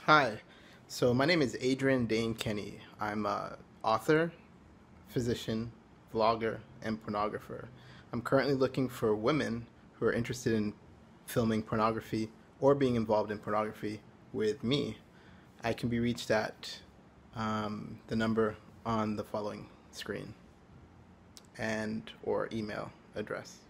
Hi, so my name is Adrian Dane Kenny. I'm a author, physician, vlogger, and pornographer. I'm currently looking for women who are interested in filming pornography or being involved in pornography with me. I can be reached at the number on the following screen and or email address.